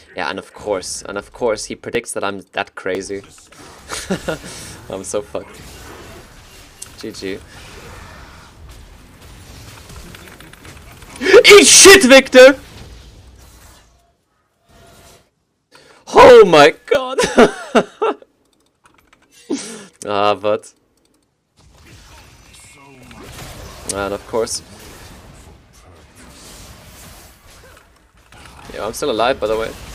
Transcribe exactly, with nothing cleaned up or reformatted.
Yeah, and of course, and of course, he predicts that I'm that crazy. I'm so fucked. G G. Eat shit, Victor! Oh my god! Ah, but... And of course... Yeah, I'm still alive, by the way.